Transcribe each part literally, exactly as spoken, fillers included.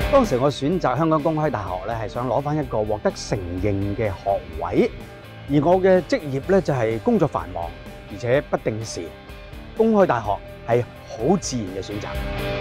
當時我選擇香港公開大學咧，係想攞翻一個獲得承認嘅學位，而我嘅職業咧就係工作繁忙，而且不定時。公開大學係好自然嘅選擇。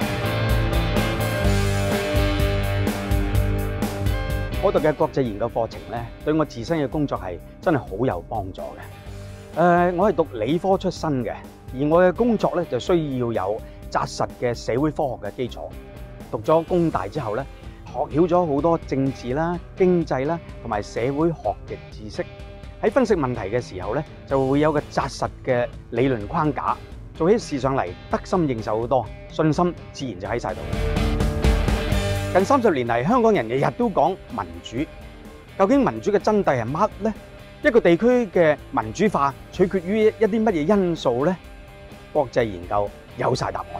我讀嘅國際研究課程咧，對我自身嘅工作係真係好有幫助嘅。誒，我係讀理科出身嘅，而我嘅工作咧就需要有紮實嘅社會科學嘅基礎。讀咗工大之後咧，學曉咗好多政治啦、經濟啦同埋社會學嘅知識。喺分析問題嘅時候咧，就會有個紮實嘅理論框架，做起事上嚟得心應手好多，信心自然就喺晒度。近三十年嚟，香港人日日都講民主，究竟民主嘅真諦係乜呢？一個地區嘅民主化取決於一啲乜嘢因素呢？國際研究有晒答案。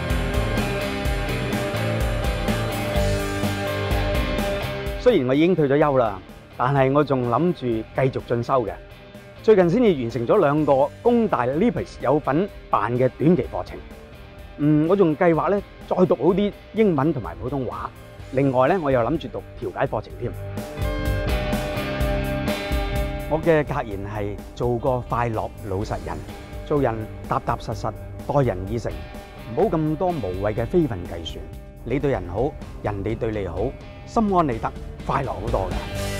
雖然我已經退咗休啦，但係我仲諗住繼續進修嘅。最近先至完成咗兩個工大 LIPIS 有份辦嘅短期課程。嗯，我仲計劃咧再讀好啲英文同埋普通話。另外咧，我又諗住讀調解課程添。我嘅格言係做個快樂老實人，做人踏踏實實，待人以誠，唔好咁多無謂嘅非分計算。你對人好，人哋對你好，心安理得，快樂好多㗎。